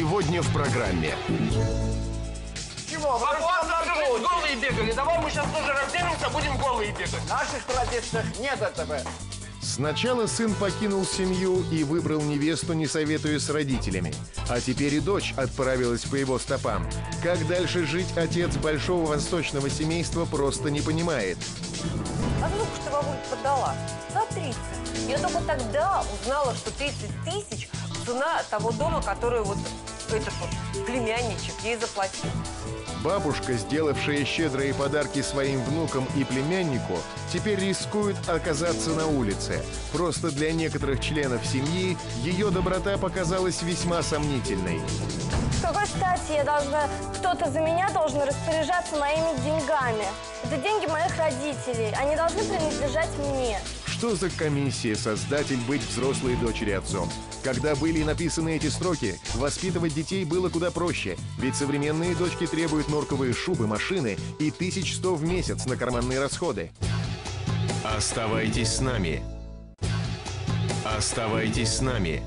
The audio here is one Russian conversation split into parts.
Сегодня в программе. Чего? Папа, завтра же голые бегали. Давай мы сейчас тоже разденемся, будем голые бегать. В наших традициях нет этого. Сначала сын покинул семью и выбрал невесту, не советуя с родителями. А теперь и дочь отправилась по его стопам. Как дальше жить, отец большого восточного семейства просто не понимает. А сколько что бабуль подала? За 30. Я только тогда узнала, что 30 тысяч цена того дома, который вот этот вот племянничек ей заплатил. Бабушка, сделавшая щедрые подарки своим внукам и племяннику, теперь рискует оказаться на улице. Просто для некоторых членов семьи ее доброта показалась весьма сомнительной. С какой стати я должна, кто-то за меня должен распоряжаться моими деньгами? Это деньги моих родителей, они должны принадлежать мне. Что за комиссия создатель быть взрослой дочери отцом? Когда были написаны эти строки, воспитывать детей было куда проще. Ведь современные дочки требуют норковые шубы, машины и 1100 в месяц на карманные расходы. Оставайтесь с нами. Оставайтесь с нами.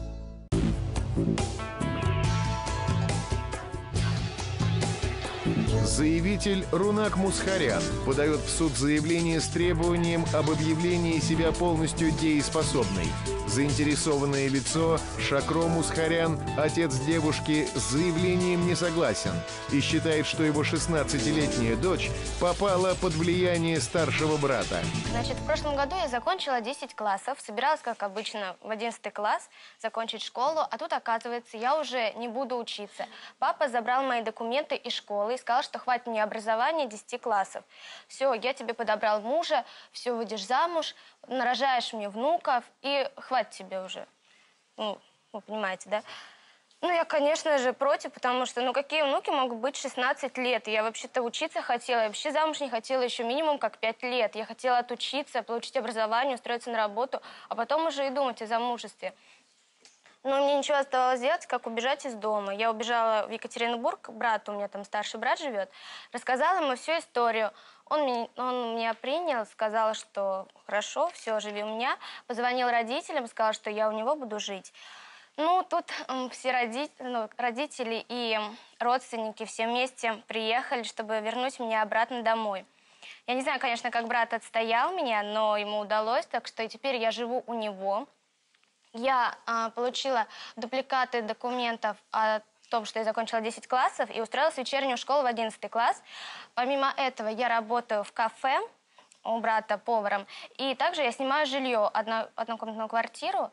Заявитель Рунак Мусхарян подает в суд заявление с требованием об объявлении себя полностью дееспособной. Заинтересованное лицо Шакро Мусхарян, отец девушки, с заявлением не согласен и считает, что его 16-летняя дочь попала под влияние старшего брата. Значит, в прошлом году я закончила 10 классов, собиралась, как обычно, в 11 класс закончить школу, а тут, оказывается, я уже не буду учиться. Папа забрал мои документы из школы и сказал, что хватит мне образования 10 классов. Все, я тебе подобрал мужа, все, выйдешь замуж, нарожаешь мне внуков, и хватит тебе уже. Ну, вы понимаете, да? Ну, я, конечно же, против, потому что, ну, какие внуки могут быть 16 лет? Я вообще-то учиться хотела, я вообще замуж не хотела еще минимум как 5 лет. Я хотела отучиться, получить образование, устроиться на работу, а потом уже и думать о замужестве. Но мне ничего оставалось делать, как убежать из дома. Я убежала в Екатеринбург к брату, у меня там старший брат живет. Рассказала ему всю историю. Он меня принял, сказал, что хорошо, все, живи у меня. Позвонил родителям, сказал, что я у него буду жить. Ну, тут все родители и родственники все вместе приехали, чтобы вернуть меня обратно домой. Я не знаю, конечно, как брат отстоял меня, но ему удалось, так что теперь я живу у него. Я получила дубликаты документов о том, что я закончила 10 классов и устроилась в вечернюю школу в 11 класс. Помимо этого я работаю в кафе у брата поваром. И также я снимаю жилье, однокомнатную квартиру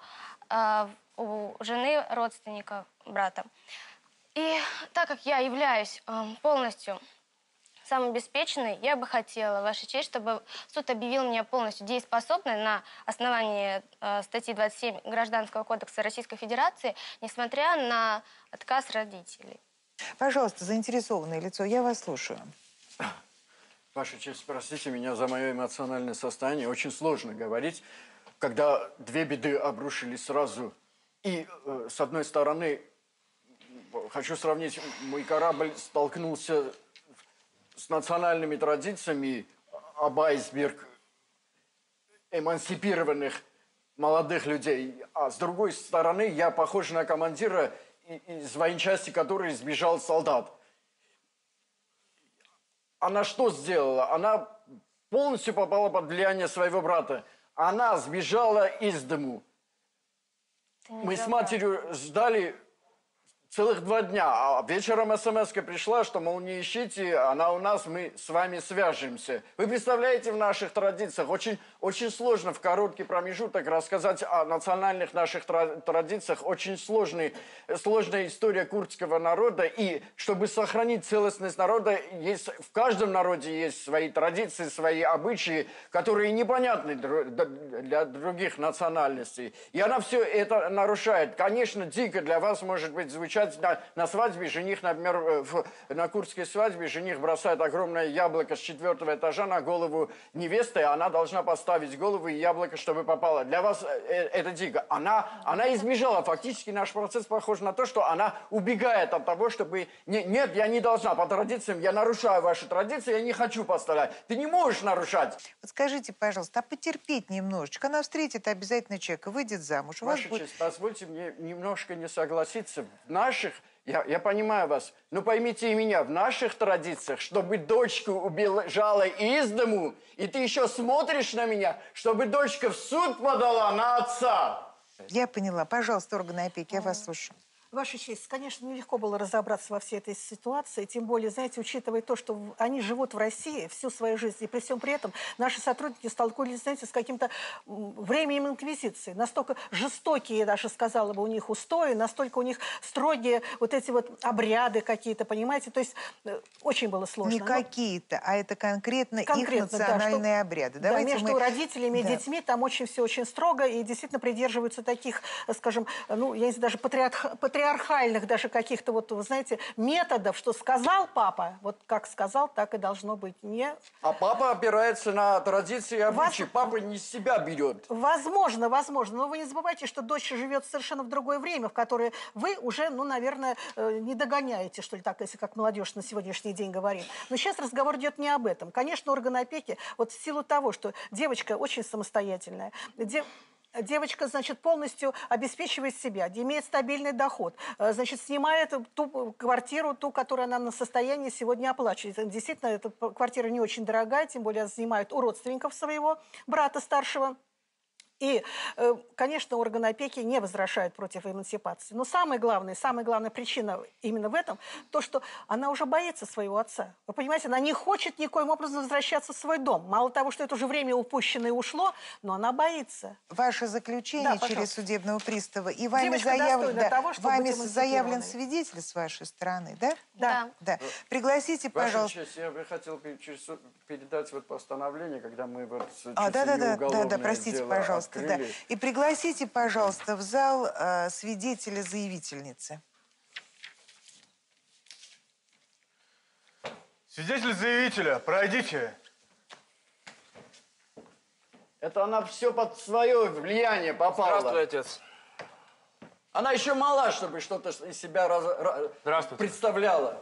у жены родственника брата. И так как я являюсь полностью самообеспеченной, я бы хотела, Ваша честь, чтобы суд объявил меня полностью дееспособной на основании статьи 27 Гражданского кодекса Российской Федерации, несмотря на отказ родителей. Пожалуйста, заинтересованное лицо, я вас слушаю. Ваша честь, простите меня за мое эмоциональное состояние. Очень сложно говорить, когда две беды обрушились сразу. И, с одной стороны, хочу сравнить, мой корабль столкнулся с национальными традициями, об айсберг эмансипированных молодых людей. А с другой стороны, я похож на командира из военчасти, который сбежал солдат. Она что сделала? Она полностью попала под влияние своего брата. Она сбежала из дому. Мы с матерью ждали целых 2 дня, а вечером смс-ка пришла, что, мол, не ищите, она у нас, мы с вами свяжемся. Вы представляете, в наших традициях очень сложно в короткий промежуток рассказать о национальных наших традициях. Очень сложная история курдского народа. И чтобы сохранить целостность народа, в каждом народе есть свои традиции, свои обычаи, которые непонятны для других национальностей. И она все это нарушает. Конечно, дико для вас, может быть, звучать на свадьбе жених, например, на курдской свадьбе жених бросает огромное яблоко с 4-го этажа на голову невесты, и она должна поставить голову и яблоко, чтобы попало. Для вас это дико. Она избежала. Фактически наш процесс похож на то, что она убегает от того, чтобы... Нет, я не должна. По традициям я нарушаю ваши традиции, я не хочу поставлять. Ты не можешь нарушать. Вот скажите, пожалуйста, а потерпеть немножечко? Она встретит обязательно человека, выйдет замуж. Ваша честь, позвольте мне немножко не согласиться. В наших, я понимаю вас, но поймите и меня, в наших традициях, чтобы дочка убежала из дому, и ты еще смотришь на меня, чтобы дочка в суд подала на отца. Я поняла. Пожалуйста, органы опеки, я вас слушаю. Ваша честь, конечно, нелегко было разобраться во всей этой ситуации, тем более, знаете, учитывая то, что они живут в России всю свою жизнь, и при всем при этом наши сотрудники столкнулись, знаете, с каким-то временем инквизиции. Настолько жестокие, я даже сказала бы, у них устои, настолько у них строгие вот эти вот обряды какие-то, понимаете, то есть очень было сложно. Не какие-то, а это конкретно их национальные обряды. Да, между родителями и детьми там очень все очень строго, и действительно придерживаются таких, скажем, ну, я не знаю, даже патриархальных даже каких-то, вот, вы знаете, методов, что сказал папа, вот как сказал, так и должно быть. Не... А папа опирается на традиции и обычаи. Папа не с себя берет. Возможно, возможно. Но вы не забывайте, что дочь живет совершенно в другое время, в которое вы уже, ну, наверное, не догоняете, что ли, так, если как молодежь на сегодняшний день говорит. Но сейчас разговор идет не об этом. Конечно, органы опеки, вот в силу того, что девочка очень самостоятельная, девочка, значит, полностью обеспечивает себя, имеет стабильный доход, значит, снимает ту квартиру, ту, которую она на состоянии сегодня оплачивать. Действительно, эта квартира не очень дорогая, тем более снимает у родственников своего брата старшего. И, конечно, органы опеки не возражают против эмансипации. Но самая главная причина именно в этом, то, что она уже боится своего отца. Вы понимаете, она не хочет никоим образом возвращаться в свой дом. Мало того, что это уже время упущенное ушло, но она боится. Ваше заключение через судебного пристава. И вами заявлен свидетель с вашей стороны, да? Да. Пригласите, пожалуйста. Ваша честь, я бы хотел передать вот постановление, когда мы вот Да, простите, пожалуйста. Да. И пригласите, пожалуйста, в зал свидетеля-заявительницы. Свидетель-заявителя, пройдите. Это она все под свое влияние попала. Здравствуй, отец. Она еще мала, чтобы что-то из себя представляла.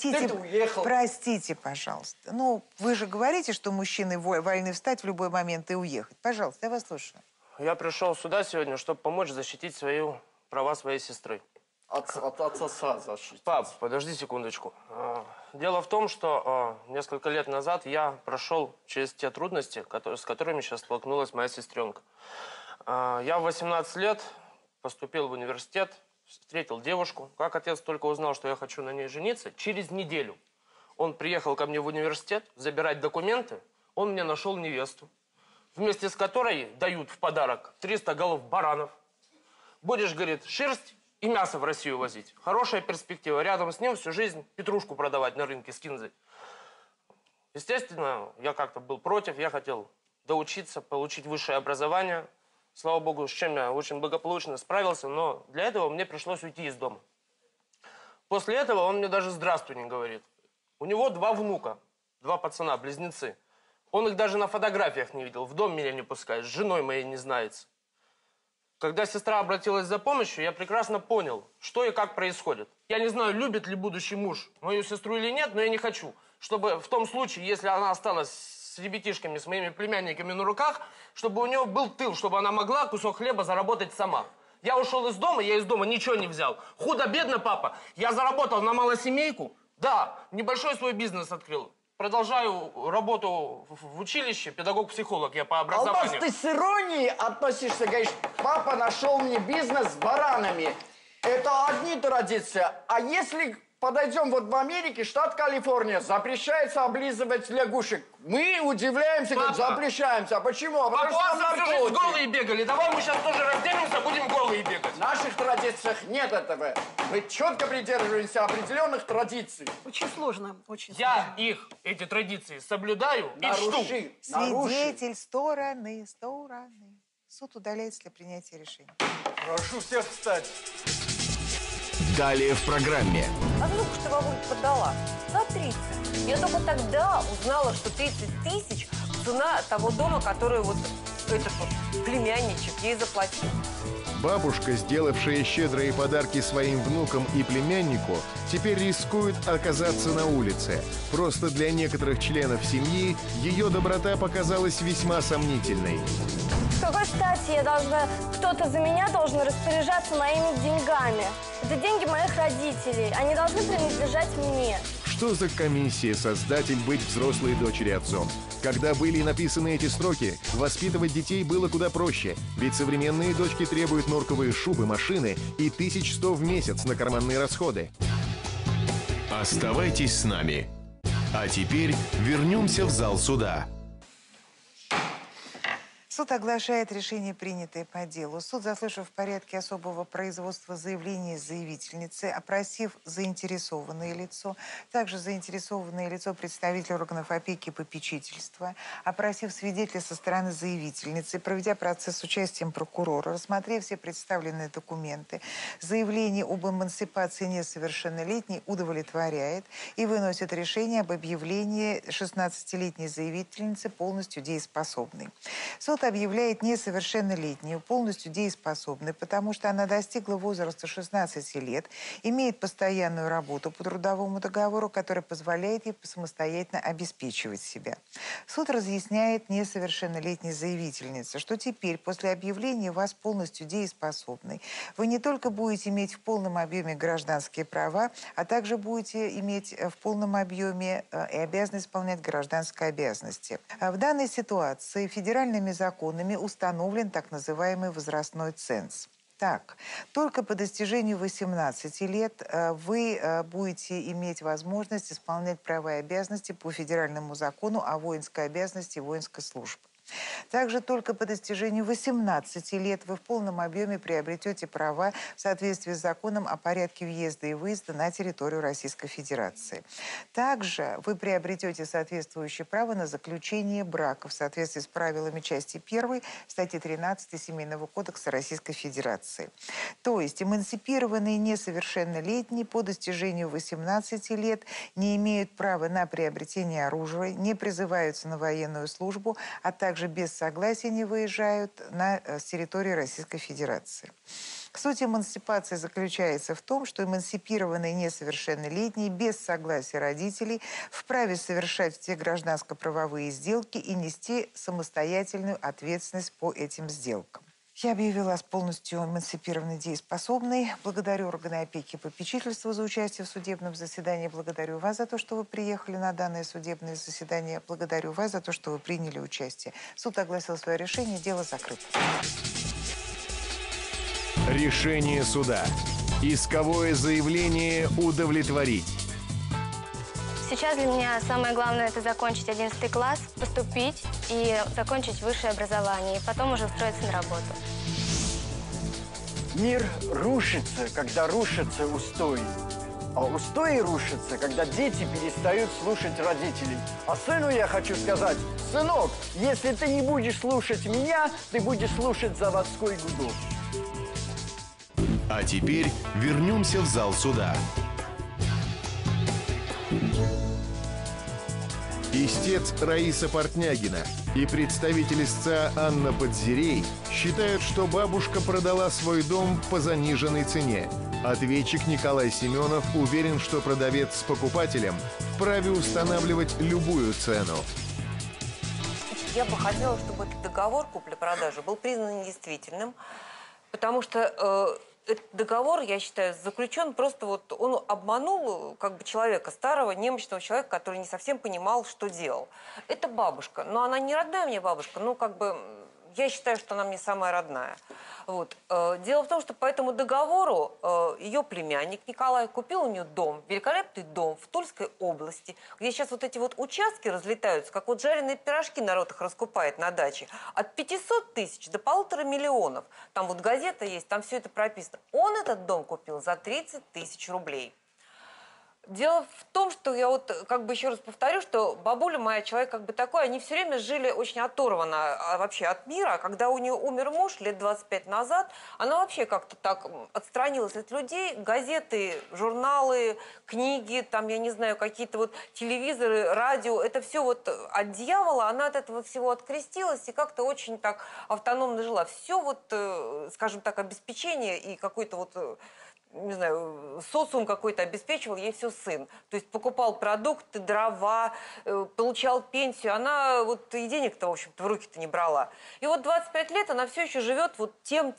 Простите, пожалуйста. Ну, вы же говорите, что мужчины вольны встать в любой момент и уехать. Пожалуйста, я вас слушаю. Я пришел сюда сегодня, чтобы помочь защитить права своей сестры. От отца защитить. Пап, подожди секундочку. Дело в том, что несколько лет назад я прошел через те трудности, с которыми сейчас столкнулась моя сестренка. Я в 18 лет поступил в университет, встретил девушку. Как отец только узнал, что я хочу на ней жениться, через неделю он приехал ко мне в университет забирать документы, он мне нашел невесту, вместе с которой дают в подарок 300 голов баранов. Будешь, говорит, шерсть и мясо в Россию возить. Хорошая перспектива. Рядом с ним всю жизнь петрушку продавать на рынке с кинзой. Естественно, я как-то был против, я хотел доучиться, получить высшее образование. Слава богу, с чем я очень благополучно справился, но для этого мне пришлось уйти из дома. После этого он мне даже «здравствуй» не говорит. У него 2 внука, 2 пацана, близнецы. Он их даже на фотографиях не видел, в дом меня не пускает, с женой моей не знается. Когда сестра обратилась за помощью, я прекрасно понял, что и как происходит. Я не знаю, любит ли будущий муж мою сестру или нет, но я не хочу, чтобы в том случае, если она осталась с ребятишками, с моими племянниками на руках, чтобы у нее был тыл, чтобы она могла кусок хлеба заработать сама. Я ушел из дома, я из дома ничего не взял. Худо-бедно, папа. Я заработал на малосемейку. Да, небольшой свой бизнес открыл. Продолжаю работу в училище, педагог-психолог я по образованию. Албас, ты с иронией относишься, говоришь, папа нашел мне бизнес с баранами. Это одни традиции. А если подойдем вот в Америке, штат Калифорния, запрещается облизывать лягушек. Мы удивляемся, говорим, запрещаемся. А почему? А потому что всю жизнь голые бегали. Давай мы сейчас тоже разденемся, будем голые бегать. В наших традициях нет этого. Мы четко придерживаемся определенных традиций. Очень сложно, очень сложно. Эти традиции соблюдаю и чту. Свидетель стороны. Суд удаляется для принятия решения. Прошу всех встать. Далее в программе. А вдруг что бабулька подала? За 30. Я только тогда узнала, что 30 тысяч цена того дома, который вот этот вот племянничек ей заплатил. Бабушка, сделавшая щедрые подарки своим внукам и племяннику, теперь рискует оказаться на улице. Просто для некоторых членов семьи ее доброта показалась весьма сомнительной. С какой стати я должна, кто-то за меня должен распоряжаться моими деньгами? Это деньги моих родителей, они должны принадлежать мне. Что за комиссия создатель быть взрослой дочери отцом? Когда были написаны эти строки, воспитывать детей было куда проще, ведь современные дочки требуют норковые шубы, машины и 1100 в месяц на карманные расходы. Оставайтесь с нами. А теперь вернемся в зал суда. Суд оглашает решение, принятое по делу. Суд, заслушав в порядке особого производства заявление заявительницы, опросив заинтересованное лицо, также заинтересованное лицо представителя органов опеки и попечительства, опросив свидетеля со стороны заявительницы, проведя процесс с участием прокурора, рассмотрев все представленные документы, заявление об эмансипации несовершеннолетней удовлетворяет и выносит решение об объявлении 16-летней заявительницы полностью дееспособной. Суд объявляет несовершеннолетнюю полностью дееспособной, потому что она достигла возраста 16 лет, имеет постоянную работу по трудовому договору, которая позволяет ей самостоятельно обеспечивать себя. Суд разъясняет несовершеннолетней заявительнице, что теперь, после объявления вас полностью дееспособной, вы не только будете иметь в полном объеме гражданские права, а также будете иметь в полном объеме и обязаны исполнять гражданские обязанности. В данной ситуации федеральными законами установлен так называемый возрастной ценз. Так, только по достижению 18 лет вы будете иметь возможность исполнять права и обязанности по федеральному закону о воинской обязанности и воинской службе. Также только по достижению 18 лет вы в полном объеме приобретете права в соответствии с законом о порядке въезда и выезда на территорию Российской Федерации. Также вы приобретете соответствующее право на заключение брака в соответствии с правилами части 1 статьи 13 Семейного кодекса Российской Федерации. То есть эмансипированные несовершеннолетние по достижению 18 лет не имеют права на приобретение оружия, не призываются на военную службу, а также без согласия не выезжают с территории Российской Федерации. Суть эмансипации заключается в том, что эмансипированные несовершеннолетние без согласия родителей вправе совершать все гражданско-правовые сделки и нести самостоятельную ответственность по этим сделкам. Я объявила вас полностью эмансипированной дееспособной. Благодарю органы опеки и попечительства за участие в судебном заседании. Благодарю вас за то, что вы приехали на данное судебное заседание. Благодарю вас за то, что вы приняли участие. Суд огласил свое решение. Дело закрыто. Решение суда. Исковое заявление удовлетворить. Сейчас для меня самое главное – это закончить 11 класс, поступить и закончить высшее образование, и потом уже устроиться на работу. Мир рушится, когда рушатся устои. А устои рушатся, когда дети перестают слушать родителей. А сыну я хочу сказать: сынок, если ты не будешь слушать меня, ты будешь слушать заводской гудок. А теперь вернемся в зал суда. Истец Раиса Портнягина и представитель истца Анна Подзерей считают, что бабушка продала свой дом по заниженной цене. Ответчик Николай Семенов уверен, что продавец с покупателем вправе устанавливать любую цену. Я бы хотела, чтобы этот договор купли-продажи был признан недействительным, потому что этот договор, я считаю, заключен просто вот... Он обманул как бы человека, старого, немощного человека, который не совсем понимал, что делал. Это бабушка. Но она не родная мне бабушка, ну как бы... Я считаю, что она мне самая родная. Вот. Дело в том, что по этому договору ее племянник Николай купил у нее дом, великолепный дом в Тульской области, где сейчас вот эти вот участки разлетаются, как вот жареные пирожки народ их раскупает на даче, от 500 тысяч до 1,5 миллиона. Там вот газета есть, там все это прописано. Он этот дом купил за 30 тысяч рублей. Дело в том, что я вот как бы еще раз повторю, что бабуля моя, человек как бы такой, они все время жили очень оторванно вообще от мира. Когда у нее умер муж лет 25 назад, она вообще как-то так отстранилась от людей. Газеты, журналы, книги, там, я не знаю, какие-то вот телевизоры, радио, это все вот от дьявола, она от этого всего открестилась и как-то очень так автономно жила. Все вот, скажем так, обеспечение и какой-то вот... не знаю, социум какой-то обеспечивал ей все сын. То есть покупал продукты, дрова, получал пенсию. Она вот и денег-то, в общем-то, в руки-то не брала. И вот 25 лет она все еще живет вот тем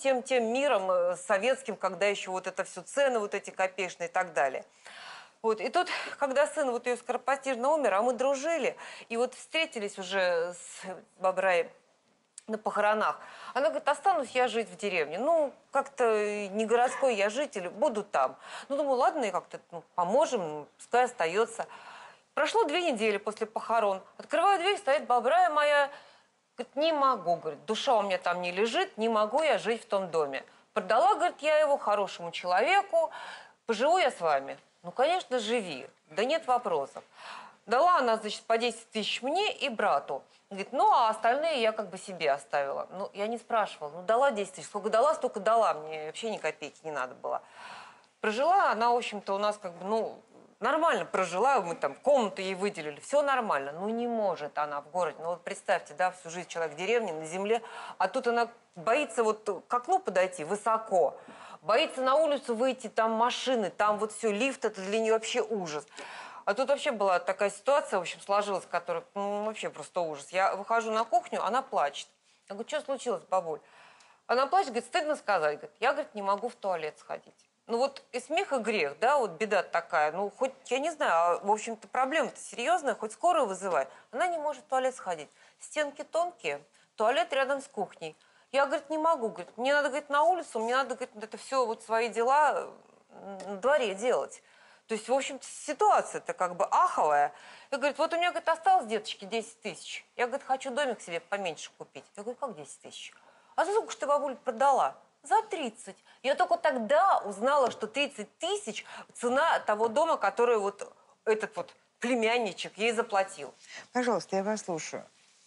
миром советским, когда еще вот это все цены, вот эти копеечные и так далее. Вот. И тут, когда сын вот ее скоропостижно умер, а мы дружили, и вот встретились уже с Бабраем на похоронах. Она говорит, останусь я жить в деревне. Ну, как-то не городской я житель, буду там. Ну, думаю, ладно, и как-то поможем, пускай остается. Прошло 2 недели после похорон. Открываю дверь, стоит Бабрая моя. Говорит, не могу, говорит, душа у меня там не лежит, не могу я жить в том доме. Продала, говорит, я его хорошему человеку, поживу я с вами. Ну, конечно, живи, да нет вопросов. Дала она, значит, по 10 тысяч мне и брату. Говорит, ну, а остальные я как бы себе оставила. Ну, я не спрашивала. Ну, дала 10 тысяч. Сколько дала, столько дала. Мне вообще ни копейки не надо было. Прожила она, в общем-то, у нас как бы, ну, нормально прожила. Мы там комнату ей выделили. Все нормально. Ну, не может она в городе. Ну, вот представьте, да, всю жизнь человек в деревне, на земле. А тут она боится вот к окну подойти высоко. Боится на улицу выйти, там машины, там вот все, лифт, это для нее вообще ужас. А тут вообще была такая ситуация, в общем, сложилась, которая, ну, вообще просто ужас. Я выхожу на кухню, она плачет. Я говорю, что случилось, бабуль? Она плачет, говорит, стыдно сказать. Говорит, я, говорит, не могу в туалет сходить. Ну вот и смех, и грех, да, вот беда такая. Ну хоть, я не знаю, а, в общем-то, проблема-то серьезная, хоть скорую вызывай. Она не может в туалет сходить. Стенки тонкие, туалет рядом с кухней. Я, говорит, не могу, говорит, мне надо, говорит, на улицу, мне надо, говорит, это все вот свои дела на дворе делать. То есть, в общем-то, ситуация-то как бы аховая. И говорит, вот у меня, говорит, осталось, деточки, 10 тысяч. Я, говорит, хочу домик себе поменьше купить. Я говорю, как 10 тысяч? А за сколько ж ты, бабуль, продала? За 30. Я только тогда узнала, что 30 тысяч цена того дома, который вот этот вот племянничек ей заплатил. Пожалуйста, я вас слушаю.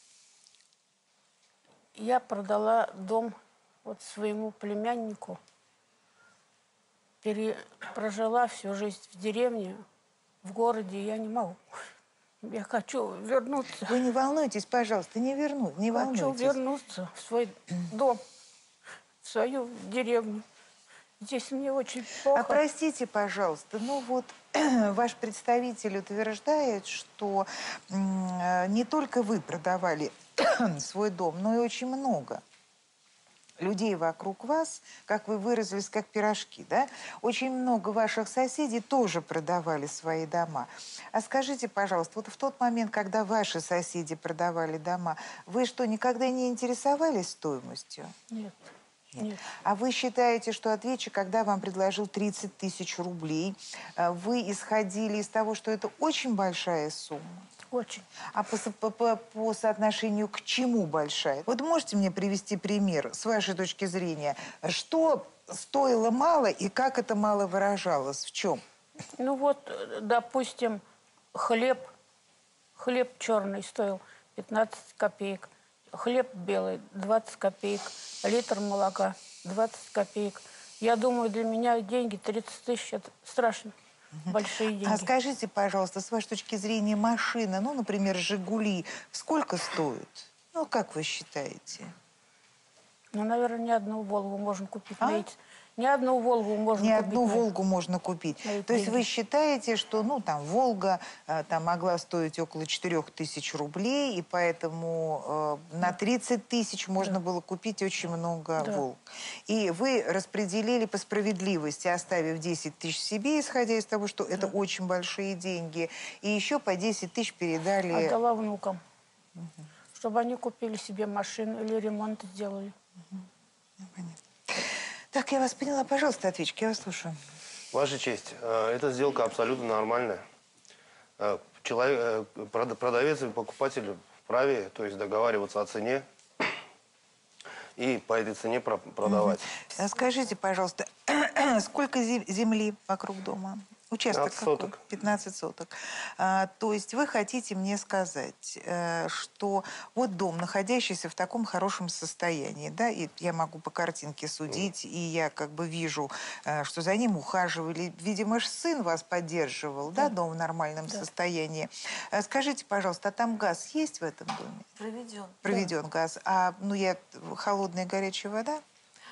Я продала дом вот своему племяннику. Прожила всю жизнь в деревне, в городе я не могу. Я хочу вернуться. Вы не волнуйтесь, пожалуйста, не волнуйтесь. Хочу вернуться в свой дом, в свою деревню. Здесь мне очень плохо. А простите, пожалуйста, ну вот ваш представитель утверждает, что не только вы продавали свой дом, но и очень много людей вокруг вас, как вы выразились, как пирожки, да? Очень много ваших соседей тоже продавали свои дома. А скажите, пожалуйста, вот в тот момент, когда ваши соседи продавали дома, вы что, никогда не интересовались стоимостью? Нет. Нет. А вы считаете, что ответчик, когда вам предложил 30 тысяч рублей, вы исходили из того, что это очень большая сумма? Очень. А по соотношению к чему большая? Вот можете мне привести пример, с вашей точки зрения, что стоило мало и как это мало выражалось? В чем? Ну вот, допустим, хлеб черный стоил 15 копеек, хлеб белый 20 копеек, литр молока 20 копеек. Я думаю, для меня деньги 30 тысяч – это страшно. Большие деньги. А скажите, пожалуйста, с вашей точки зрения, машина, ну, например, «Жигули», сколько стоит? Ну, как вы считаете? Ну, наверное, ни одну «Волгу» можно купить. Ни одну «Волгу» можно купить. Ни одну «Волгу» можно купить. То есть вы считаете, что, ну, там, «Волга» там могла стоить около 4 тысяч рублей, и поэтому на 30 тысяч можно было купить очень много «Волг». И вы распределили по справедливости, оставив 10 тысяч себе, исходя из того, что это очень большие деньги, и еще по 10 тысяч передали... Отдала внукам, чтобы они купили себе машину или ремонт сделали. Понятно. Так, я вас поняла. Пожалуйста, ответчик, я вас слушаю. Ваша честь, эта сделка абсолютно нормальная. Продавец и покупатель вправе, то есть договариваться о цене и по этой цене продавать. Скажите, пожалуйста, сколько земли вокруг дома? Участок 15 соток. 15 соток. То есть вы хотите мне сказать, что вот дом, находящийся в таком хорошем состоянии, да, и я могу по картинке судить, и я как бы вижу, что за ним ухаживали. Видимо, сын вас поддерживал, да, дом в нормальном состоянии. Скажите, пожалуйста, а там газ есть в этом доме? Проведен. Проведен газ. А, ну, холодная горячая вода?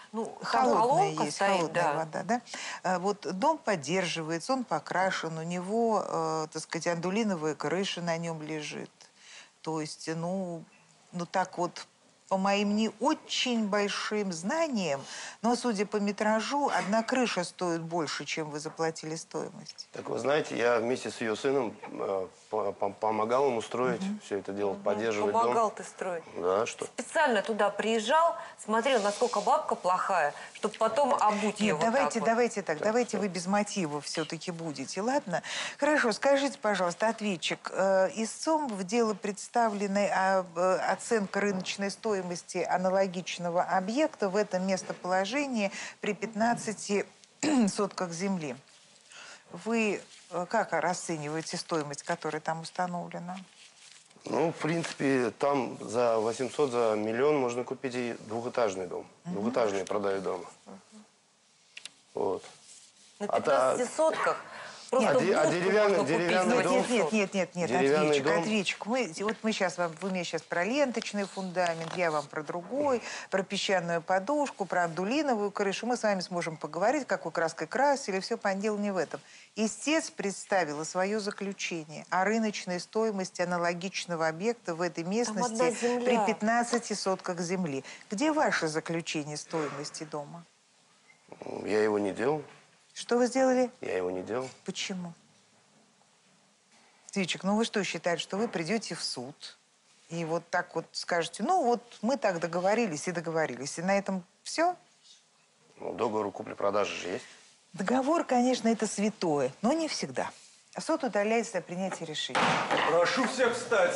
Ну, холодная есть, стоит, холодная да. вода, да? Вот дом поддерживается, он покрашен, у него, так сказать, андулиновая крыша на нем лежит. То есть, ну так вот, по моим не очень большим знаниям, но, судя по метражу, одна крыша стоит больше, чем вы заплатили стоимость. Так вы знаете, я вместе с ее сыном помогал ему строить все это дело, поддерживать дом. Помогал ты строить. Да, что? Специально туда приезжал, смотрел, насколько бабка плохая, чтобы потом обуть ее Нет, вот давайте так вот. давайте вы без мотивов все-таки будете, ладно? Хорошо, скажите, пожалуйста, ответчик, истцом в дело представлена оценка рыночной стоимости аналогичного объекта в этом местоположении при 15 сотках земли. Вы как расцениваете стоимость, которая там установлена? Ну, в принципе, там за 800, за миллион можно купить и двухэтажный дом. Двухэтажные продают дома. Вот. На 15 сотках просто деревянный дом? Нет, ответчик. Мы сейчас вы мне сейчас про ленточный фундамент, я вам про другой, про песчаную подушку, про андулиновую крышу. Мы с вами сможем поговорить, какой краской красили, все по делу не в этом. Истец представила свое заключение о рыночной стоимости аналогичного объекта в этой местности при 15 сотках земли. Где ваше заключение стоимости дома? Я его не делал. Что вы сделали? Я его не делал. Почему? Ответчик, ну вы что считаете, что вы придете в суд и вот так вот скажете, ну вот мы так договорились, и на этом все? Ну, договор купли-продажи же есть. Договор, конечно, это святое, но не всегда. Суд удаляется о принятии решения. Прошу всех встать.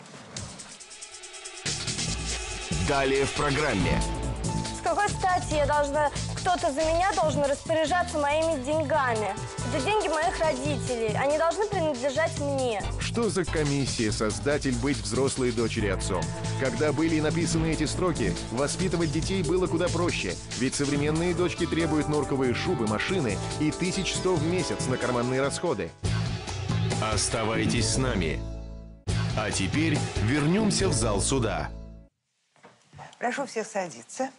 Далее в программе. С какой стати кто-то за меня должен распоряжаться моими деньгами? Это деньги моих родителей. Они должны принадлежать мне. Что за комиссия создатель быть взрослой дочери отцом? Когда были написаны эти строки, воспитывать детей было куда проще. Ведь современные дочки требуют норковые шубы, машины и 1100 в месяц на карманные расходы. Оставайтесь с нами. А теперь вернемся в зал суда. Прошу всех садиться.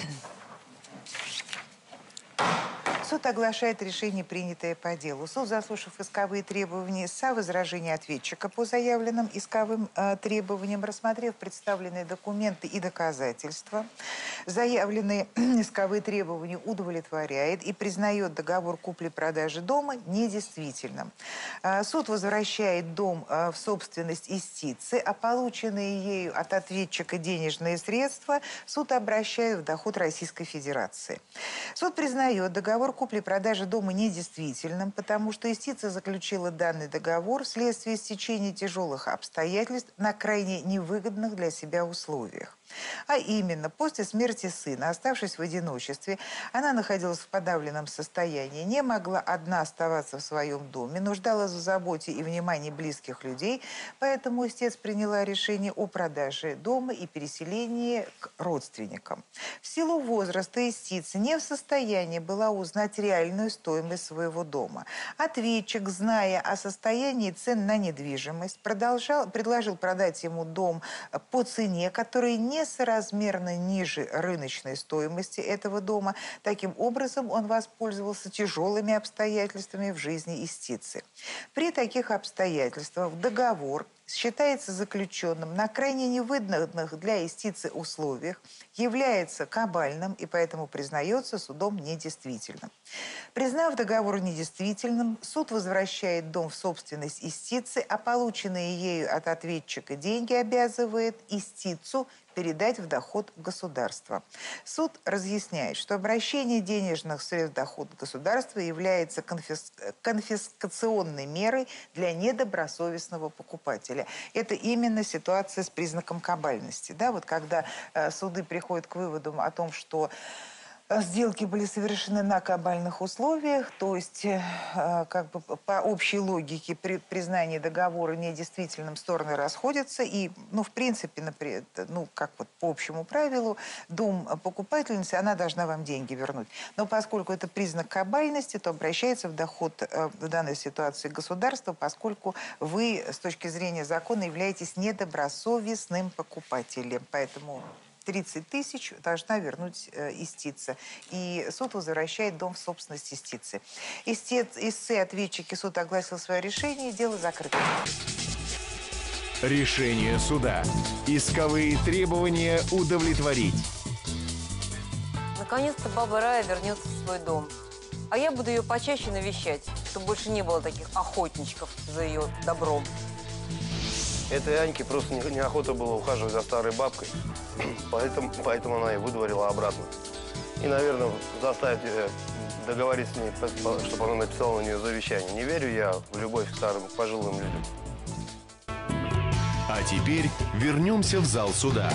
Суд оглашает решение, принятое по делу. Суд, заслушав исковые требования возражения ответчика по заявленным исковым требованиям, рассмотрев представленные документы и доказательства, заявленные исковые требования удовлетворяет и признает договор купли-продажи дома недействительным. Суд возвращает дом в собственность истицы, а полученные ею от ответчика денежные средства суд обращает в доход Российской Федерации. Суд признает договор купли-продажи дома недействительным, потому что истица заключила данный договор вследствие стечения тяжелых обстоятельств на крайне невыгодных для себя условиях. А именно, после смерти сына, оставшись в одиночестве, она находилась в подавленном состоянии, не могла одна оставаться в своем доме, нуждалась в заботе и внимании близких людей, поэтому истец приняла решение о продаже дома и переселении к родственникам. В силу возраста истица не в состоянии была узнать реальную стоимость своего дома. Ответчик, зная о состоянии цен на недвижимость, предложил продать ему дом по цене, которая несоразмерно ниже рыночной стоимости этого дома. Таким образом, он воспользовался тяжелыми обстоятельствами в жизни истицы. При таких обстоятельствах договор считается заключенным на крайне невыгодных для истицы условиях, является кабальным и поэтому признается судом недействительным. Признав договор недействительным, суд возвращает дом в собственность истицы, а полученные ею от ответчика деньги обязывает истицу передать в доход государства. Суд разъясняет, что обращение денежных средств в доход государства является конфискационной мерой для недобросовестного покупателя. Это именно ситуация с признаком кабальности. Да? Вот когда суды приходят к выводу о том, что сделки были совершены на кабальных условиях, то есть как бы по общей логике при признании договора недействительным стороны расходятся и, ну, в принципе, например, ну, как вот по общему правилу, дом покупательницы, она должна вам деньги вернуть. Но поскольку это признак кабальности, то обращается в доход в данной ситуации государства, поскольку вы с точки зрения закона являетесь недобросовестным покупателем. Поэтому 30 тысяч должна вернуть истица. И суд возвращает дом в собственность истицы. Истцы, ответчики, суд огласил свое решение, дело закрыто. Решение суда. Исковые требования удовлетворить. Наконец-то баба Рая вернется в свой дом. А я буду ее почаще навещать, чтобы больше не было таких охотничков за ее добром. Этой Аньке просто неохота было ухаживать за старой бабкой, поэтому она и выдворила обратно. И, наверное, заставить договориться с ней, чтобы она написала на нее завещание. Не верю я в любовь к старым пожилым людям. А теперь вернемся в зал суда.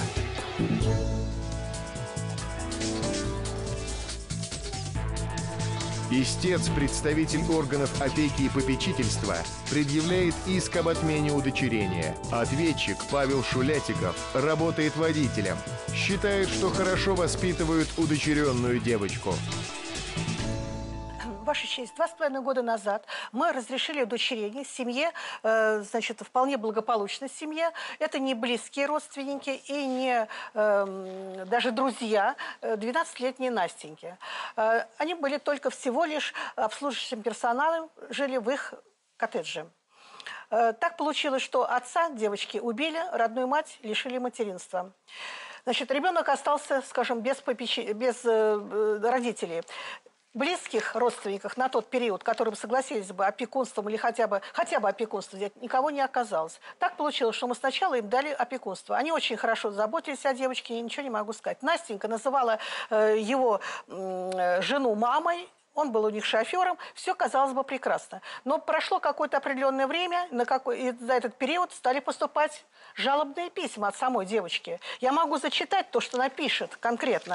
Истец, представитель органов опеки и попечительства, предъявляет иск об отмене удочерения. Ответчик Павел Шулятиков работает водителем. Считает, что хорошо воспитывают удочеренную девочку. Ваша честь, 2,5 года назад мы разрешили удочерение семье, значит, вполне благополучной семье. Это не близкие родственники и не даже друзья 12-летней Настеньки. Они были только всего лишь обслуживающим персоналом, жили в их коттедже. Так получилось, что отца девочки убили, родную мать лишили материнства. Значит, ребенок остался, скажем, без родителей. Близких родственников на тот период, которым согласились бы опекунством или хотя бы опекунство взять, никого не оказалось. Так получилось, что мы сначала им дали опекунство. Они очень хорошо заботились о девочке, я ничего не могу сказать. Настенька называла его жену мамой, он был у них шофером, все казалось бы прекрасно. Но прошло какое-то определенное время, и за этот период стали поступать жалобные письма от самой девочки. Я могу зачитать то, что она пишет конкретно.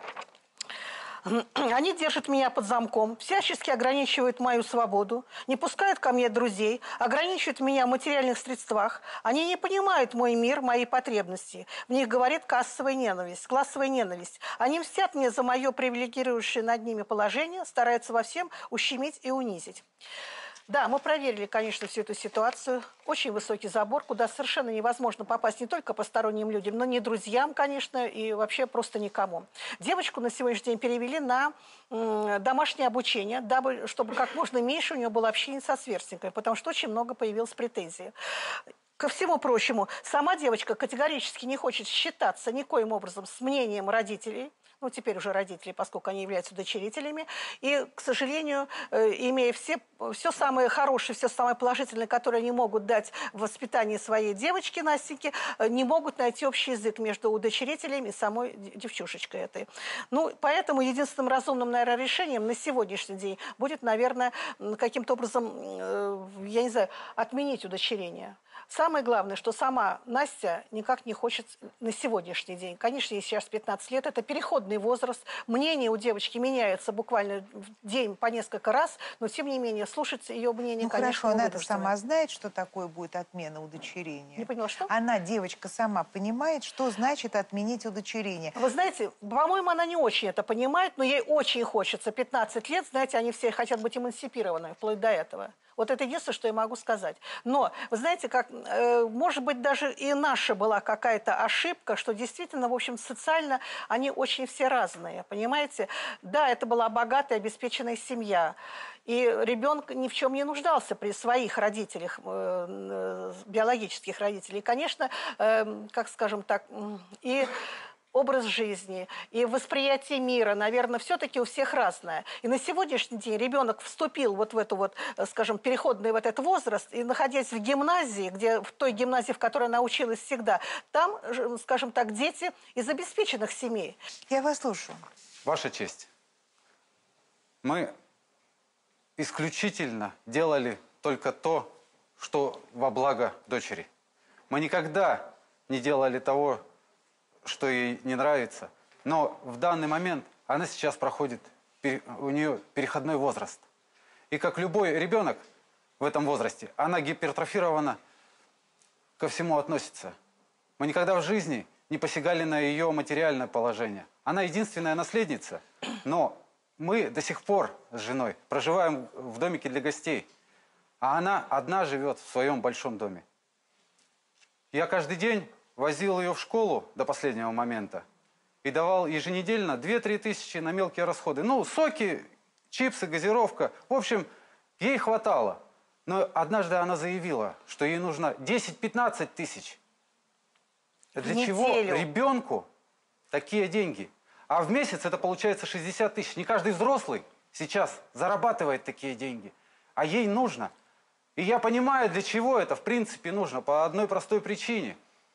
Они держат меня под замком, всячески ограничивают мою свободу, не пускают ко мне друзей, ограничивают меня в материальных средствах. Они не понимают мой мир, мои потребности. В них говорит кассовая ненависть, классовая ненависть. Они мстят мне за мое привилегирующее над ними положение, стараются во всем ущемить и унизить. Да, мы проверили, конечно, всю эту ситуацию. Очень высокий забор, куда совершенно невозможно попасть не только посторонним людям, но и друзьям, конечно, и вообще просто никому. Девочку на сегодняшний день перевели на домашнее обучение, дабы, чтобы как можно меньше у нее было общение со сверстниками, потому что очень много появилось претензий. Ко всему прочему, сама девочка категорически не хочет считаться никоим образом с мнением родителей, ну, теперь уже родители, поскольку они являются удочерителями, и, к сожалению, имея все самое хорошее, все самое положительное, которое они могут дать в воспитании своей девочки Настеньки, не могут найти общий язык между удочерителями и самой девчушечкой этой. Ну, поэтому единственным разумным, наверное, решением на сегодняшний день будет, наверное, каким-то образом, я не знаю, отменить удочерение. Самое главное, что сама Настя никак не хочет на сегодняшний день. Конечно, ей сейчас 15 лет, это переходный возраст. Мнение у девочки меняется буквально в день по несколько раз, но тем не менее слушать ее мнение, ну, конечно, хорошо, она это сама знает, что такое будет отмена удочерения? Не поняла, что? Она, девочка, сама понимает, что значит отменить удочерение. Вы знаете, по-моему, она не очень это понимает, но ей очень хочется. 15 лет, знаете, они все хотят быть эмансипированы, вплоть до этого. Вот это единственное, что я могу сказать. Но, вы знаете, как, может быть, даже и наша была какая-то ошибка, что действительно, в общем, социально они очень все разные, понимаете? Да, это была богатая, обеспеченная семья. И ребенок ни в чем не нуждался при своих родителях, биологических родителей. И, конечно, как скажем так, и образ жизни, и восприятие мира, наверное, все-таки у всех разное. И на сегодняшний день ребенок вступил вот в эту вот, скажем, переходный вот этот возраст, и находясь в гимназии, в той гимназии, в которой она училась всегда, там, скажем так, дети из обеспеченных семей. Я вас слушаю. Ваша честь, мы исключительно делали только то, что во благо дочери. Мы никогда не делали того, что ей не нравится. Но в данный момент она сейчас проходит, у нее переходной возраст. И как любой ребенок в этом возрасте, она гипертрофирована, ко всему относится. Мы никогда в жизни не посягали на ее материальное положение. Она единственная наследница, но мы до сих пор с женой проживаем в домике для гостей, а она одна живет в своем большом доме. Я каждый день возил ее в школу до последнего момента. и давал еженедельно 2-3 тысячи на мелкие расходы. Ну, соки, чипсы, газировка. В общем, ей хватало. Но однажды она заявила, что ей нужно 10-15 тысяч. Для чего ребенку такие деньги? А в месяц это получается 60 тысяч. Не каждый взрослый сейчас зарабатывает такие деньги. А ей нужно. И я понимаю, для чего это в принципе нужно. По одной простой причине.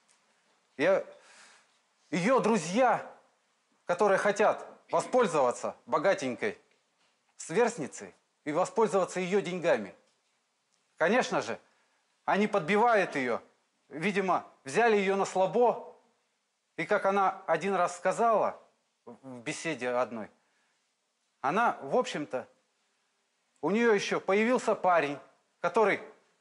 Ее друзья, которые хотят воспользоваться богатенькой сверстницей и воспользоваться ее деньгами. Конечно же, они подбивают ее. Видимо, взяли ее на слабо. И как она один раз сказала в беседе одной, она, в общем-то, у нее еще появился парень, который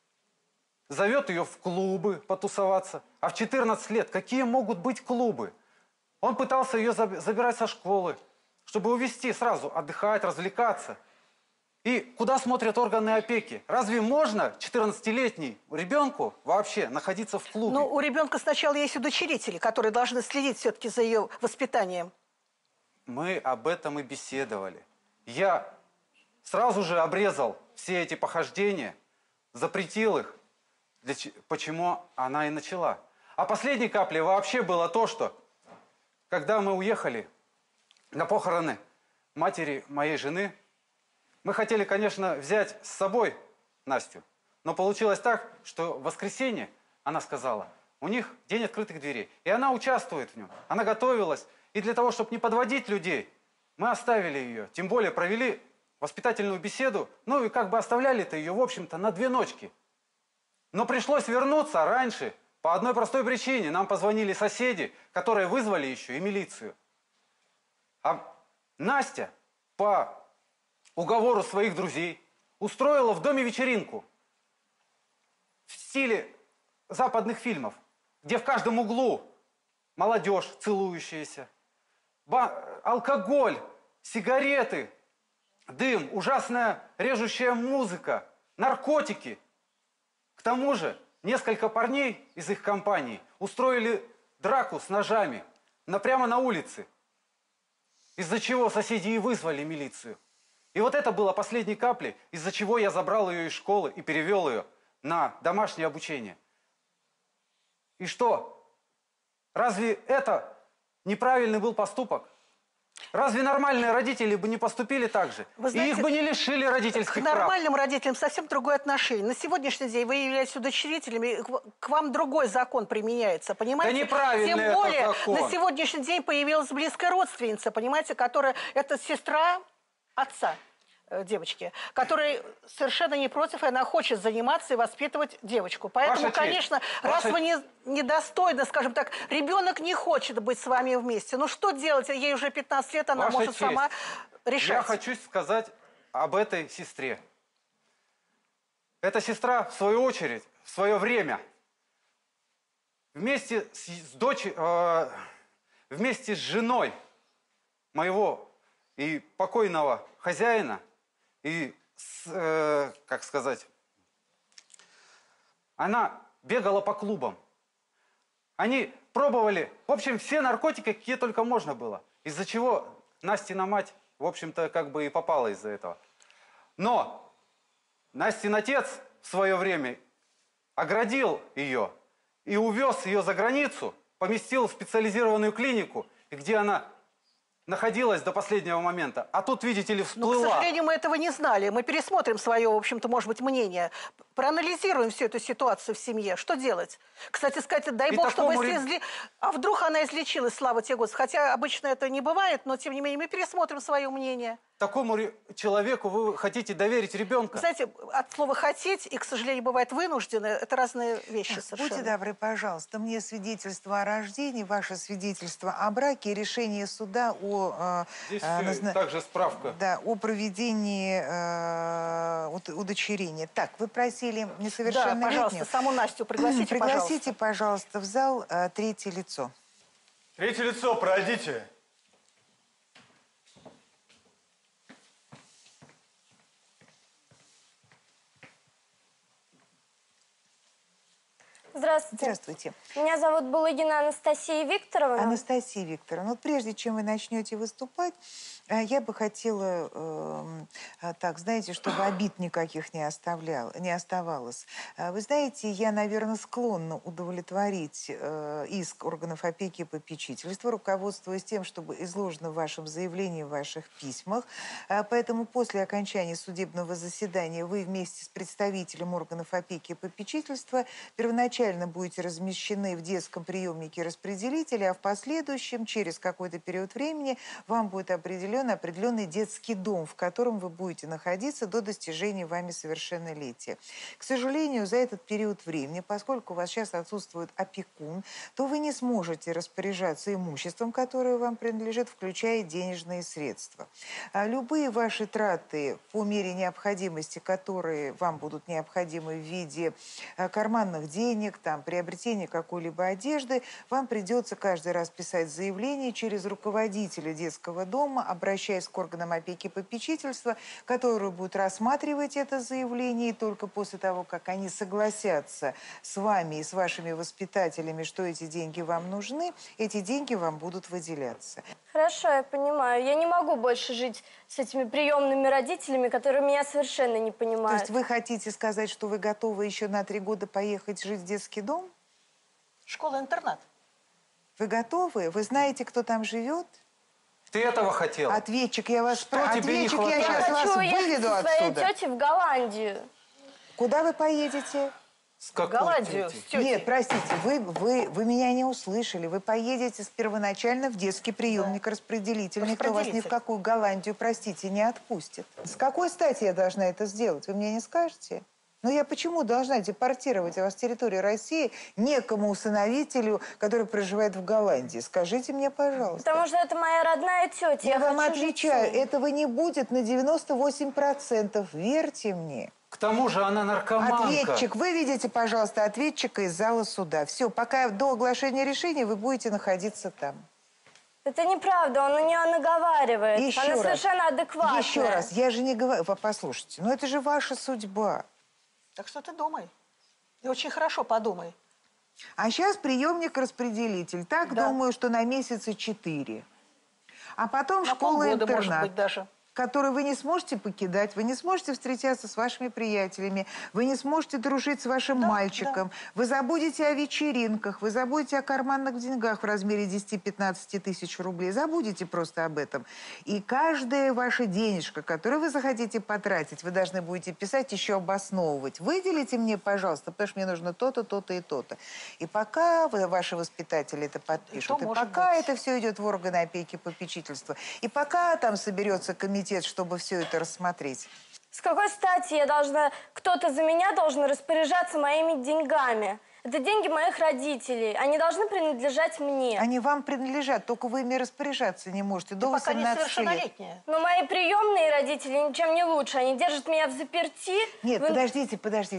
зовет ее в клубы потусоваться. А в 14 лет какие могут быть клубы? Он пытался ее забирать со школы, чтобы увезти сразу отдыхать, развлекаться. И куда смотрят органы опеки? Разве можно 14-летней ребенку вообще находиться в клубе? Ну, у ребенка сначала есть удочерители, которые должны следить все-таки за ее воспитанием. Мы об этом и беседовали. Я сразу же обрезал все эти похождения, запретил их, почему она и начала. А последней каплей вообще было то, что когда мы уехали на похороны матери моей жены, мы хотели, конечно, взять с собой Настю. Но получилось так, что в воскресенье, она сказала, у них день открытых дверей. И она участвует в нем. Она готовилась. И для того, чтобы не подводить людей, мы оставили ее. Тем более провели воспитательную беседу. Ну и как бы оставляли-то ее, в общем-то, на 2 ночки. Но пришлось вернуться раньше по одной простой причине. Нам позвонили соседи, которые вызвали еще и милицию. А Настя по уговору своих друзей устроила в доме вечеринку в стиле западных фильмов, где в каждом углу молодежь целующаяся, алкоголь, сигареты, дым, ужасная режущая музыка, наркотики. К тому же несколько парней из их компании устроили драку с ножами прямо на улице, из-за чего соседи и вызвали милицию. И вот это было последней каплей, из-за чего я забрал ее из школы и перевел ее на домашнее обучение. И что? Разве это неправильный был поступок? Разве нормальные родители бы не поступили так же? Вы знаете, и их бы не лишили родительских прав? К нормальным родителям совсем другое отношение. На сегодняшний день вы являетесь удочерителями, к вам другой закон применяется, понимаете? Да неправильный Тем более, это закон. на сегодняшний день появилась близкая родственница, понимаете, которая, это сестра отца девочки, которая совершенно не против, и она хочет заниматься и воспитывать девочку. Поэтому, конечно, раз вы недостойны, скажем так, ребенок не хочет быть с вами вместе. Ну что делать? Ей уже 15 лет, она может сама решать. Я хочу сказать об этой сестре. Эта сестра, в свою очередь, в свое время вместе с женой моего и покойного хозяина, и, как сказать, она бегала по клубам. Они пробовали, в общем, все наркотики, какие только можно было. Из-за чего Настина мать, в общем-то, как бы и попала из-за этого. Но Настин отец в свое время оградил ее и увез ее за границу, поместил в специализированную клинику, где она находилась до последнего момента. А тут, видите ли, всплыла. Но, к сожалению, мы этого не знали. Мы пересмотрим свое, в общем-то, может быть, мнение. Проанализируем всю эту ситуацию в семье. Что делать? Кстати сказать, дай бог, чтобы если А вдруг она излечилась, слава тебе, Господи. Хотя обычно это не бывает, но, тем не менее, мы пересмотрим свое мнение. Такому человеку вы хотите доверить ребенка? Знаете, от слова «хотеть» и, к сожалению, бывает «вынуждены» – это разные вещи совершенно. Будьте добры, пожалуйста, мне свидетельство о рождении, ваше свидетельство о браке и решение суда о... Здесь также справка. Да, о проведении удочерения. Так, вы просили несовершеннолетнюю? Да, пожалуйста, саму Настю пригласите, пригласите, пожалуйста, в зал третье лицо. Третье лицо, пройдите. Здравствуйте. Здравствуйте. Меня зовут Булыгина Анастасия Викторовна. Анастасия Викторовна, вот прежде чем вы начнете выступать, я бы хотела, так, знаете, чтобы обид никаких не оставалось. Вы знаете, я, наверное, склонна удовлетворить иск органов опеки и попечительства, руководствуясь тем, чтобы изложено в вашем заявлении, в ваших письмах. Поэтому после окончания судебного заседания вы вместе с представителем органов опеки и попечительства первоначально будете размещены в детском приемнике распределителя, а в последующем, через какой-то период времени, вам будет определенный детский дом, в котором вы будете находиться до достижения вами совершеннолетия. К сожалению, за этот период времени, поскольку у вас сейчас отсутствует опекун, то вы не сможете распоряжаться имуществом, которое вам принадлежит, включая денежные средства. Любые ваши траты по мере необходимости, которые вам будут необходимы в виде карманных денег, там, приобретения какой-либо одежды, вам придется каждый раз писать заявление через руководителя детского дома, обращаясь к органам опеки и попечительства, которые будут рассматривать это заявление, и только после того, как они согласятся с вами и с вашими воспитателями, что эти деньги вам нужны, эти деньги вам будут выделяться. Хорошо, я понимаю. Я не могу больше жить с этими приемными родителями, которые меня совершенно не понимают. То есть вы хотите сказать, что вы готовы еще на 3 года поехать жить в детский дом? Школа-интернат. Вы готовы? Вы знаете, кто там живет? Ты этого хотел? Ответчик, я вас спрашиваю. Ответчик, я сейчас вас выведу со своей отсюда. тетей в Голландию. Куда вы поедете? С какой Голландию, тетей? с тетей. Нет, простите, вы меня не услышали. Вы поедете первоначально в детский приемник распределительный. Никто вас ни в какую Голландию, простите, не отпустит. С какой стати я должна это сделать? Вы мне не скажете? Но я почему должна депортировать вас с территории России некому усыновителю, который проживает в Голландии? Скажите мне, пожалуйста. Потому что это моя родная тетя. Я вам хочу жить с отвечаю, ней. этого не будет на 98%. Верьте мне. К тому же она наркоманка. Ответчик, выведите, пожалуйста, ответчика из зала суда. Все, пока до оглашения решения вы будете находиться там. Это неправда, он на нее наговаривает. Еще Она раз. совершенно адекватная. Еще раз, я же не говорю... Послушайте, но это же ваша судьба. Так что ты думай. И очень хорошо подумай. А сейчас приемник-распределитель. Так, Да. думаю, что на месяца 4. А потом На полгода, может школа-интернат, быть, даже. которую вы не сможете покидать, вы не сможете встречаться с вашими приятелями, вы не сможете дружить с вашим мальчиком, вы забудете о вечеринках, вы забудете о карманных деньгах в размере 10-15 тысяч рублей, забудете просто об этом. И каждая ваша денежка, которую вы захотите потратить, вы должны будете писать, еще обосновывать. Выделите мне, пожалуйста, потому что мне нужно то-то, то-то и то-то. И пока ваши воспитатели это подпишут, и пока это все идет в органы опеки и попечительства, и пока там соберется комитет, чтобы все это рассмотреть. С какой стати кто-то за меня должен распоряжаться моими деньгами? Это деньги моих родителей. Они должны принадлежать мне. Они вам принадлежат, только вы ими распоряжаться не можете до 18 лет. Несовершеннолетняя. Но мои приемные родители ничем не лучше. Они держат меня в заперти. Нет, подождите.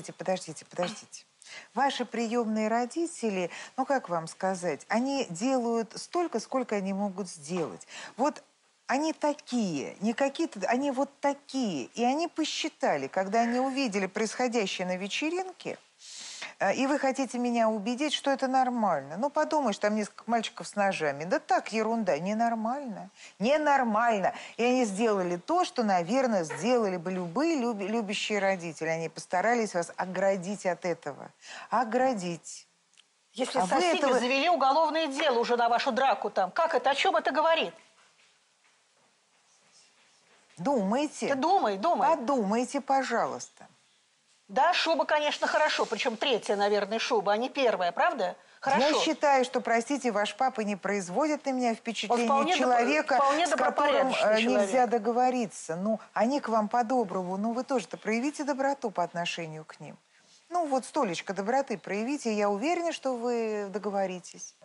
Ваши приемные родители, ну как вам сказать, они делают столько, сколько они могут сделать. Вот они такие, не какие-то, они вот такие. И они посчитали, когда они увидели происходящее на вечеринке, и вы хотите меня убедить, что это нормально. Ну, подумаешь, там несколько мальчиков с ножами. Да так, ерунда, ненормально. Ненормально. И они сделали то, что, наверное, сделали бы любые любящие родители. Они постарались вас оградить от этого. Оградить. Если соседи завели уголовное дело уже на вашу драку там, как это, о чем это говорит? Думайте. Ты думай. Подумайте, пожалуйста. Да, шуба, конечно, хорошо. Причем 3-я, наверное, шуба, а не 1-я, правда? Хорошо. Я считаю, что, простите, ваш папа не производит на меня впечатление человека, с которым нельзя договориться. Ну, они к вам по-доброму. Ну, вы тоже-то проявите доброту по отношению к ним. Ну, вот столечко доброты проявите, и я уверена, что вы договоритесь.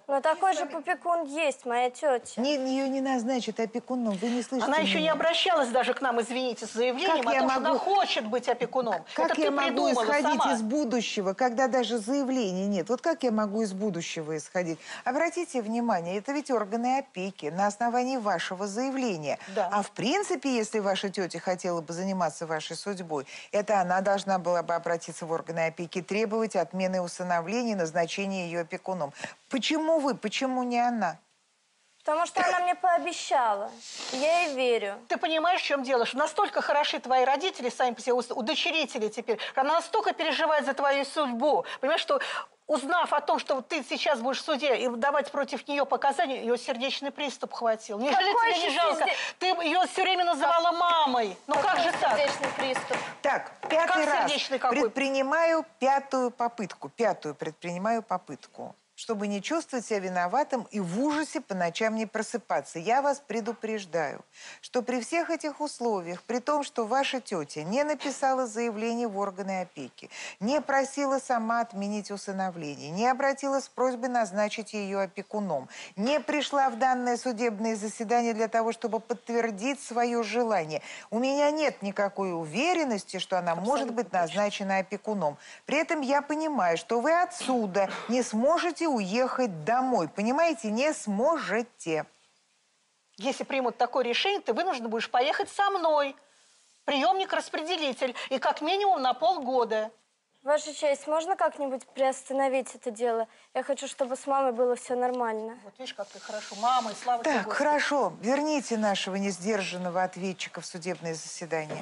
Но такой же опекун есть, моя тетя. Ее не назначат опекуном, вы не слышите Она еще меня. не обращалась даже к нам, извините, с заявлением о том, что она хочет быть опекуном. Как Это я ты могу придумала исходить сама. из будущего, когда даже заявления нет? Вот как я могу из будущего исходить? Обратите внимание, это ведь органы опеки на основании вашего заявления. Да. А в принципе, если ваша тетя хотела бы заниматься вашей судьбой, это она должна была бы обратиться в органы опеки, требовать отмены усыновления и назначения ее опекуном. Почему вы? Почему не она? Потому что она мне пообещала. Я ей верю. Ты понимаешь, в чем дело? Что настолько хороши твои родители, сами по себе удочерители теперь, она настолько переживает за твою судьбу. Понимаешь, что узнав о том, что ты сейчас будешь в суде и давать против нее показания, ее сердечный приступ хватил. Неужели тебе не жалко? Ты ее все время называла мамой. Ну как же так? Сердечный приступ. Так, пятый раз какой? предпринимаю пятую попытку. Пятую предпринимаю попытку. Чтобы не чувствовать себя виноватым и в ужасе по ночам не просыпаться. Я вас предупреждаю, что при всех этих условиях, при том, что ваша тетя не написала заявление в органы опеки, не просила сама отменить усыновление, не обратилась с просьбой назначить ее опекуном, не пришла в данное судебное заседание для того, чтобы подтвердить свое желание, у меня нет никакой уверенности, что она может быть назначена опекуном. При этом я понимаю, что вы отсюда не сможете уехать домой. Понимаете, не сможете. Если примут такое решение, ты вынужден будешь поехать со мной. Приемник-распределитель. И как минимум на полгода. Ваша честь, можно как-нибудь приостановить это дело? Я хочу, чтобы с мамой было все нормально. Вот видишь, как ты хорошо. Мама, и слава тебе, Так, Господи. хорошо. Верните нашего несдержанного ответчика в судебное заседание.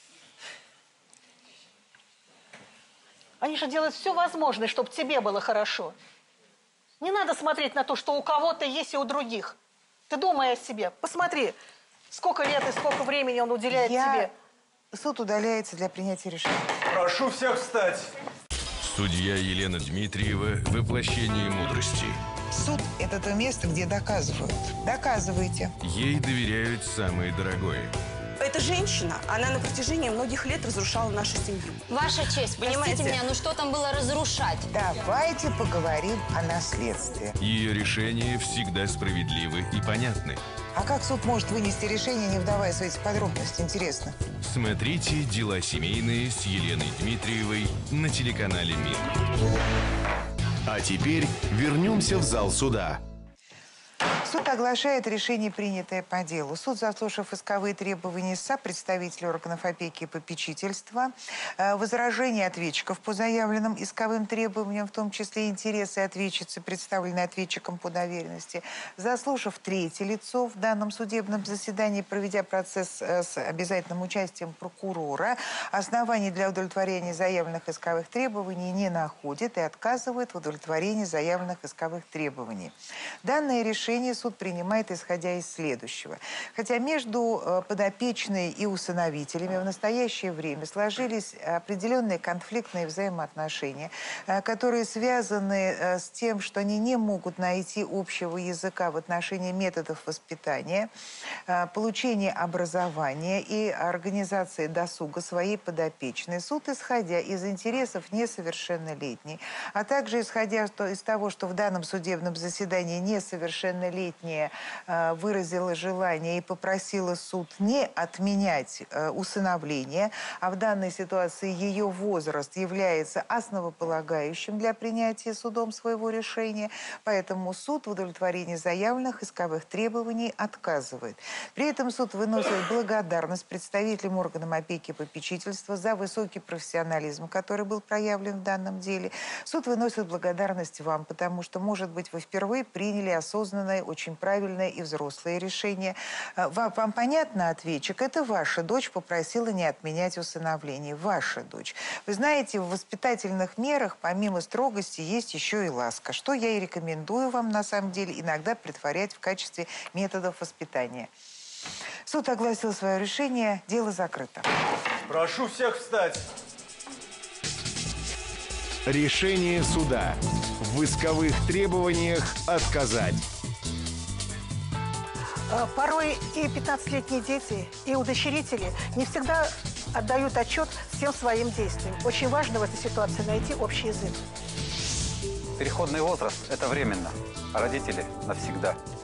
Они же делают все возможное, чтобы тебе было хорошо. Не надо смотреть на то, что у кого-то есть и у других. Ты думай о себе. Посмотри, сколько лет и сколько времени он уделяет тебе. Суд удаляется для принятия решения. Прошу всех встать. Судья Елена Дмитриева – воплощение мудрости. Суд – это то место, где доказывают. Доказывайте. Ей доверяют самое дорогое. Эта женщина, она на протяжении многих лет разрушала нашу семью. Ваша честь, простите меня, но что там было разрушать? Давайте поговорим о наследстве. Ее решения всегда справедливы и понятны. А как суд может вынести решение, не вдаваясь в эти подробности? Интересно. Смотрите «Дела семейные» с Еленой Дмитриевой на телеканале «Мир». А теперь вернемся в зал суда. Суд оглашает решение, принятое по делу. Суд, заслушав исковые требования ИСА, представителей органов опеки и попечительства, возражения ответчиков по заявленным исковым требованиям, в том числе интересы ответчицы, представленные ответчиком по доверенности, заслушав третье лицо в данном судебном заседании, проведя процесс с обязательным участием прокурора, оснований для удовлетворения заявленных исковых требований не находит и отказывает в удовлетворении заявленных исковых требований. Данное решение суд принимает, исходя из следующего. Хотя между подопечной и усыновителями в настоящее время сложились определенные конфликтные взаимоотношения, которые связаны с тем, что они не могут найти общего языка в отношении методов воспитания, получения образования и организации досуга своей подопечной. Суд, исходя из интересов несовершеннолетней, а также исходя из того, что в данном судебном заседании несовершеннолетняя выразила желание и попросила суд не отменять усыновление, а в данной ситуации ее возраст является основополагающим для принятия судом своего решения, поэтому суд в удовлетворении заявленных исковых требований отказывает. При этом суд выносит благодарность представителям органам опеки и попечительства за высокий профессионализм, который был проявлен в данном деле. Суд выносит благодарность вам, потому что, может быть, вы впервые приняли осознанное, очень правильное и взрослое решение. Вам понятно, ответчик? Это ваша дочь попросила не отменять усыновление. Ваша дочь. Вы знаете, в воспитательных мерах, помимо строгости, есть еще и ласка, что я и рекомендую вам, на самом деле, иногда претворять в качестве методов воспитания. Суд огласил свое решение. Дело закрыто. Прошу всех встать. Решение суда. В исковых требованиях отказать. Порой и 15-летние дети, и удочерители не всегда отдают отчет всем своим действиям. Очень важно в этой ситуации найти общий язык. Переходный возраст – это временно, а родители – навсегда.